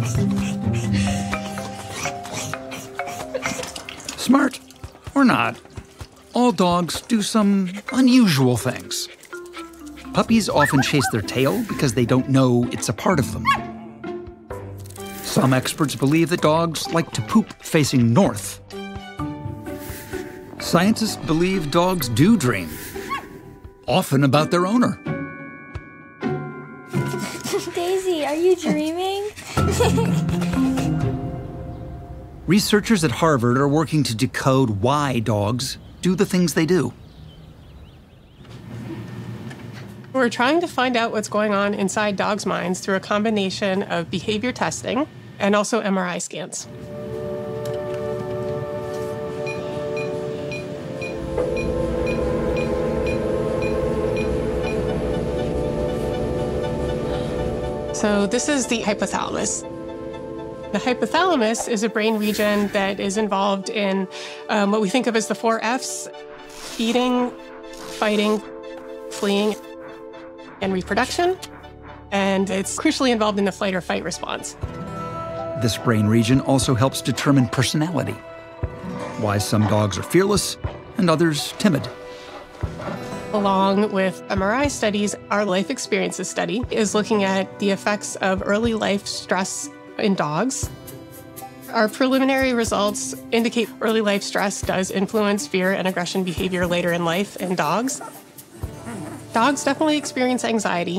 Smart or not, all dogs do some unusual things. Puppies often chase their tail because they don't know it's a part of them. Some experts believe that dogs like to poop facing north. Scientists believe dogs do dream, often about their owner. Daisy, are you dreaming? Researchers at Harvard are working to decode why dogs do the things they do. We're trying to find out what's going on inside dogs' minds through a combination of behavior testing and also MRI scans. So this is the hypothalamus. The hypothalamus is a brain region that is involved in what we think of as the 4 Fs: eating, fighting, fleeing, and reproduction. And it's crucially involved in the flight or fight response. This brain region also helps determine personality, why some dogs are fearless and others timid. Along with MRI studies, our life experiences study is looking at the effects of early life stress in dogs. Our preliminary results indicate early life stress does influence fear and aggression behavior later in life in dogs. Dogs definitely experience anxiety.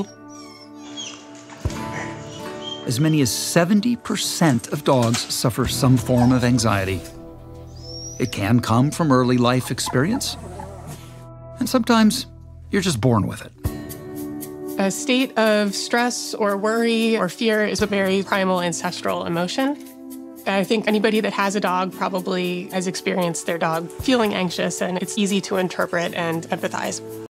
As many as 70% of dogs suffer some form of anxiety. It can come from early life experience, and sometimes you're just born with it. A state of stress or worry or fear is a very primal ancestral emotion. I think anybody that has a dog probably has experienced their dog feeling anxious, and it's easy to interpret and empathize.